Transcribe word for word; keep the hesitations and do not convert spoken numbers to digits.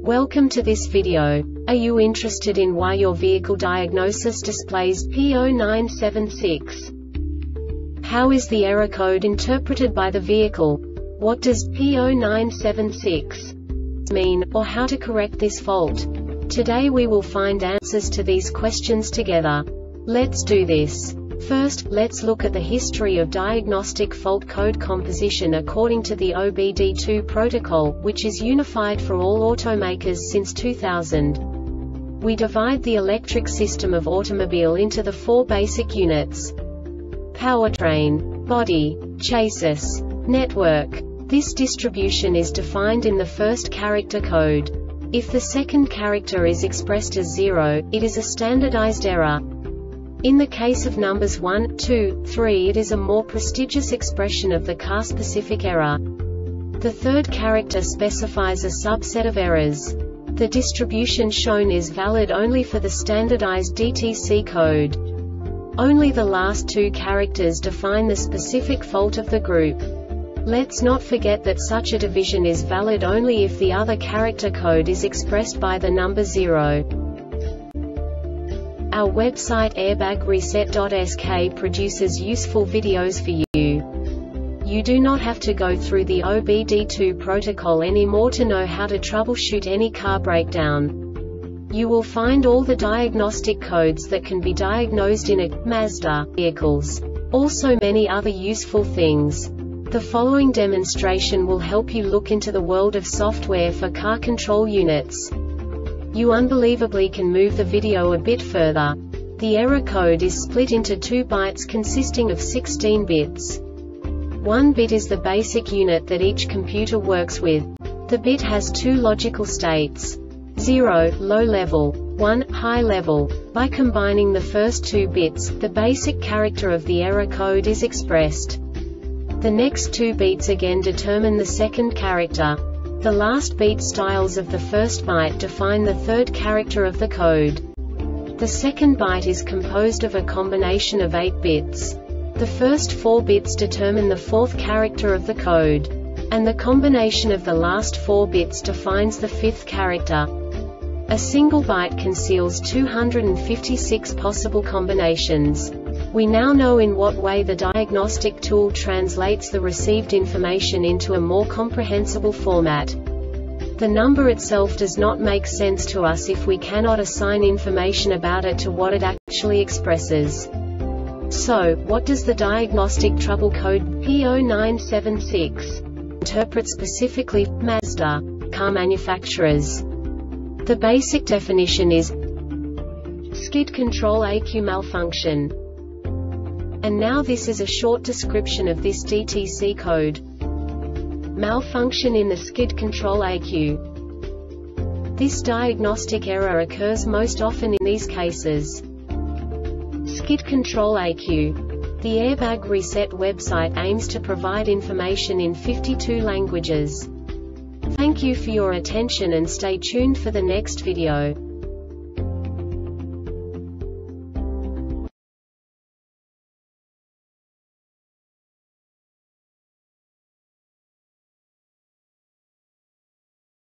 Welcome to this video. Are you interested in why your vehicle diagnosis displays P zero nine seven six? How is the error code interpreted by the vehicle? What does P zero nine seven six mean, or how to correct this fault? Today we will find answers to these questions together. Let's do this. First, let's look at the history of diagnostic fault code composition according to the O B D two protocol, which is unified for all automakers since two thousand. We divide the electric system of automobile into the four basic units: powertrain, body, chassis, network. This distribution is defined in the first character code. If the second character is expressed as zero, it is a standardized error. In the case of numbers one, two, three, it is a more prestigious expression of the car-specific error. The third character specifies a subset of errors. The distribution shown is valid only for the standardized D T C code. Only the last two characters define the specific fault of the group. Let's not forget that such a division is valid only if the other character code is expressed by the number zero. Our website airbag reset dot S K produces useful videos for you. You do not have to go through the O B D two protocol anymore to know how to troubleshoot any car breakdown. You will find all the diagnostic codes that can be diagnosed in a Mazda vehicles. Also many other useful things. The following demonstration will help you look into the world of software for car control units. You unbelievably can move the video a bit further. The error code is split into two bytes consisting of sixteen bits. One bit is the basic unit that each computer works with. The bit has two logical states: zero, low level, one, high level. By combining the first two bits, the basic character of the error code is expressed. The next two bits again determine the second character. The last beat styles of the first byte define the third character of the code. The second byte is composed of a combination of eight bits. The first four bits determine the fourth character of the code. And the combination of the last four bits defines the fifth character. A single byte conceals two hundred fifty-six possible combinations. We now know in what way the diagnostic tool translates the received information into a more comprehensible format. The number itself does not make sense to us if we cannot assign information about it to what it actually expresses. So, what does the diagnostic trouble code P zero nine seven six interpret specifically for Mazda car manufacturers? The basic definition is skid control E Q malfunction. And now this is a short description of this D T C code. Malfunction in the skid control E Q. This diagnostic error occurs most often in these cases. Skid control E Q. The Airbag Reset website aims to provide information in fifty-two languages. Thank you for your attention and stay tuned for the next video.